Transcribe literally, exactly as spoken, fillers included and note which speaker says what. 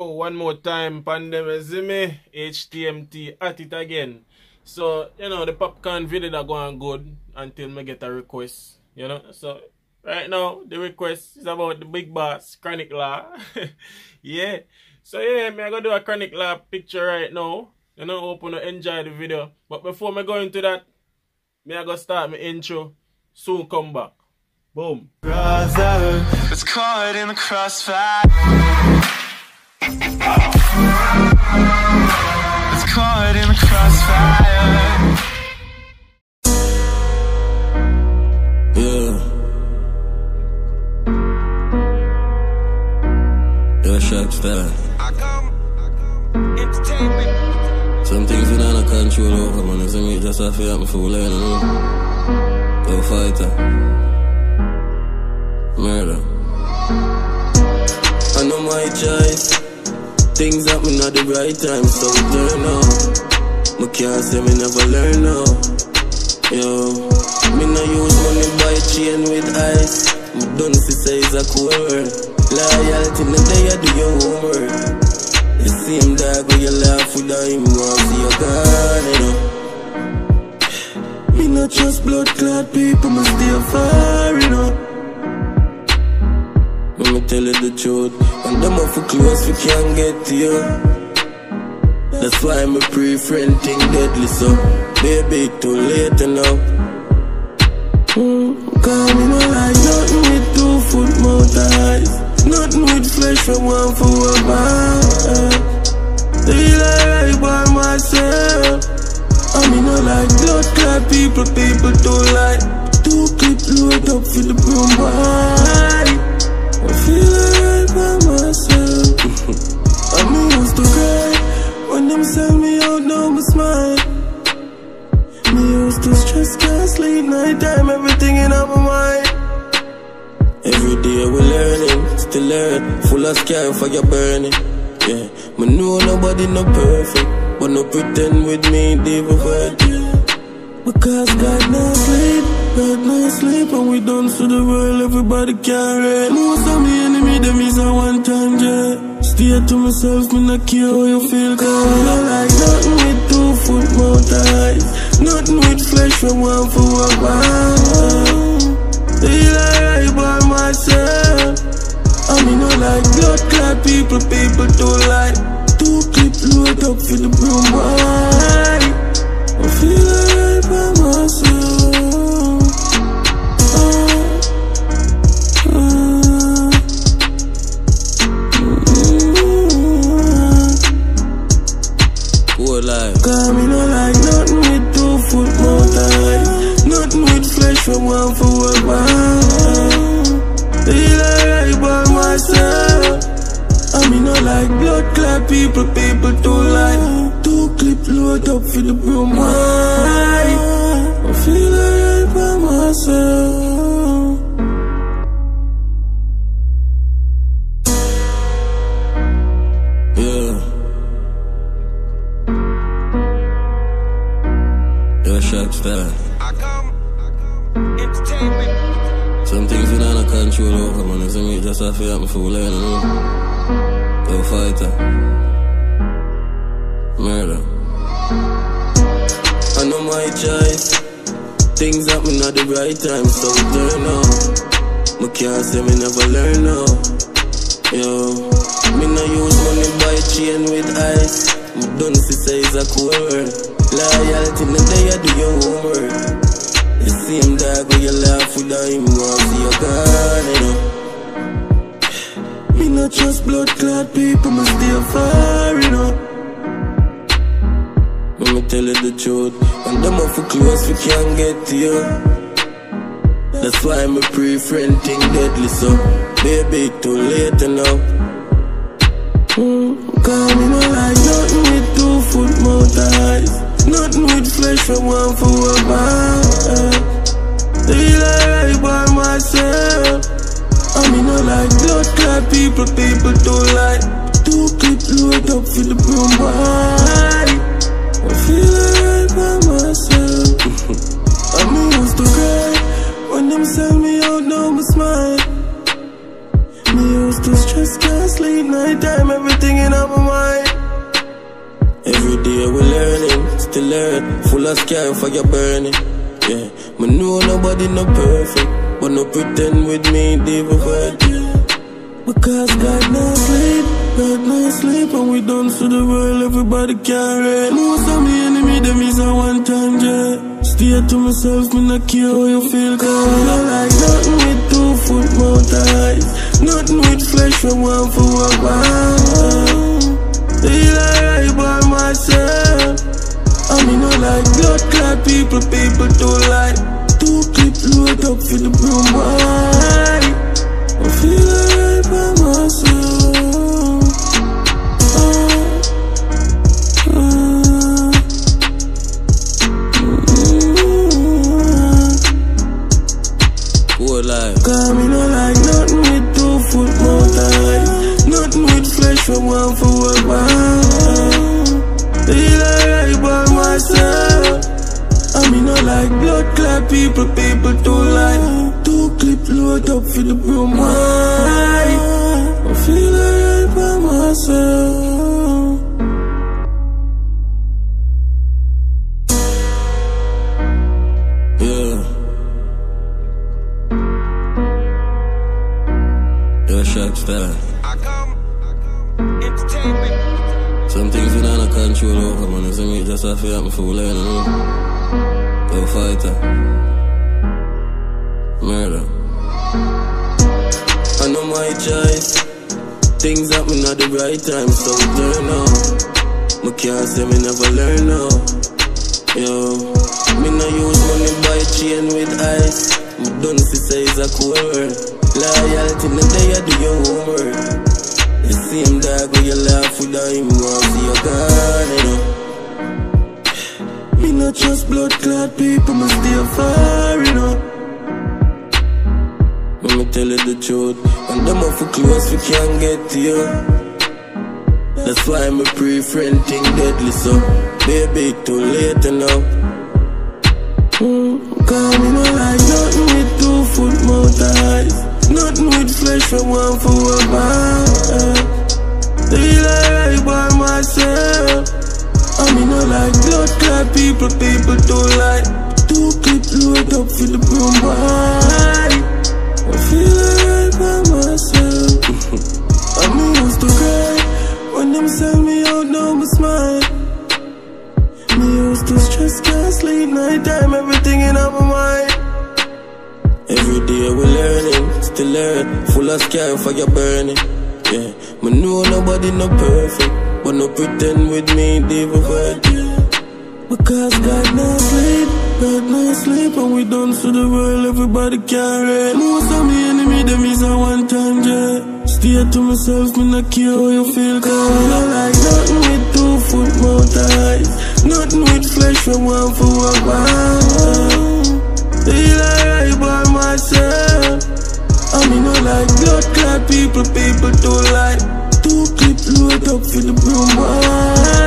Speaker 1: Oh, one more time, pandemic, see me, H T M T at it again. So, you know, the popcorn video that going good until me get a request, you know. So, right now, the request is about the big boss, Chronic Law. Yeah. So, yeah, me I go do a Chronic Law picture right now. You know, hope you enjoy the video. But before me go into that, me I go start my intro. Soon come back. Boom.
Speaker 2: Brother, it's caught in the crossfire. It's caught in the crossfire.
Speaker 3: Yeah. Yeah, Shaq style.
Speaker 2: I come, entertainment.
Speaker 3: Some things we don't control over, man. You see me just have to happen for learning, you know? Yo, fighter. Murder. I know my choice. Things happen at the right time, so we turn up. Me can't say me never learn now. Yo, me no use money buy chain with ice. Me don't see say it's a cool word. Loyalty the day you do your homework. The same dog when you laugh with him, want see your gone, you know. Me not trust blood clot people, me stay far, you know. Let me tell you the truth, and them off close we can't get to you. That's why I'm a pre-friend thing deadly, so baby, too late now. Mm, cause me no like nothing with two foot mouth eyes. Nothing with flesh from one for a man. Feel like by myself. I mean no like blood clot people, people don't like. Two clip load up for the broom boy. I feel like by myself. I mean used to cry when them sell me out, now me smile. Me used to stress, can't sleep, night time, everything in my mind. Every day we learning, still learn, full of scare for your burning. Yeah, me know nobody no perfect, but no pretend with me, deep word. Because God no sleep, God no sleep, and we done to the world, everybody carry. Most of me enemy, them is a one-time jet. Stay to myself, me not care how you feel, cause I don't like nothing with two foot mouth eyes. Nothing with flesh from one for a while. Feel like by myself. I mean no like blood clot people, people don't like. Two clip load up for the broom boy. I feel like by myself. uh, uh, mm-hmm. Good life. Cause me no like nothing with two foot mouth eyes. Nothing with flesh from one for a while. Feel like by myself. I mean no like blood clot people, people don't like. Two clip load up for the broom boy. I feel like by myself. Yeah. Yo, Shaq style.
Speaker 2: I come, entertainment.
Speaker 3: Some things we don't control over, man. You see me just have to happen for learning, you know? Yo, fighter. Murder. I know my choice. Things happen at the right time, so we turn up. Me can't say me never learn now. Yo, me no use money buy chain with ice. Me don't see say it's a cool word. Loyalty the day you do your homework. The same dog when you laugh with him, want see your gone, you know. Me not trust blood clot people, me stay far, you know. Let me tell you the truth, and them off close we can't get to you. That's why I'm a pre-friend thing deadly, so baby, too late now. Mm, cause me no like nothing with two foot mouth eyes. Nothing with flesh from one for a man. Feel like by myself. I mean no like blood clot people, people don't like. Two clip load up for the broom boy. I feel like by myself. I mean used to cry when them sell me out, now me smile. Me used to stress, can't sleep, night time, everything everything in my mind. Every day we learning, still learn. Full of scare for your burning. Yeah, me know nobody no perfect, but no pretend with me, deep word. Because God no sleep, God no sleep, and we done to the world, everybody carry. Most of me enemy, them is a one time jet. Stay to myself, me not care how you feel. Cause we don't like nothing with two foot mouth eyes. Nothing with flesh we want for a while. Feel like I by myself. I mean not like blood clot people, people too like. Two clip load up for the broom boy. I feel like I by myself. uh, uh, Poor life. Cause me no like nothing with two foot mouth eyes. Nothing with flesh we want for a while. Feel like I by myself. I mean not like blood clot people, people too like. Two clip load up for the broom why. I feel like I by myself. Yeah. You're a shock star. Some things we don't control over, man. See me just have to happen for you know. Go fighter. Murder. I know my choice. Things happen at the right time, so we turn out. Me can't say me never learn now. Yo, me no use money buy chain with ice. Me don't see say it's a cool word. Loyalty, no day I do your homework. The same dog when you laugh with him, want see your God, you know. Me not trust blood clot people, me stay far, you know. Let me tell you the truth, and them off close we can't get to you. That's why me pre-friend think deadly, so baby, too late to know. Mm, cause me no like nothing with two foot mouth eyes. Nothing with flesh I want for a while. Feel like I by myself. I mean not like blood clot people, people too like. Two clip load up for the broom boy. I feel like I by myself. I mean used to cry when them sell me out, now me smile. Me used to stress, can't sleep, night time, everything in my mind. Every day we learning, still learn. Full of scare for your burning. Yeah, me know nobody no perfect, but no pretend with me, deep word. Because God no sleep, God no sleep, and we done to the world, everybody carry. Most of me enemy, them is a one time jet. Stay to myself, me not care how you feel. Cause we don't like nothing with two foot mouth eyes. Nothing with flesh we want for a while. Feel like I by myself. I mean not like blood clot people, people too like. Two clip load up for the broom boy.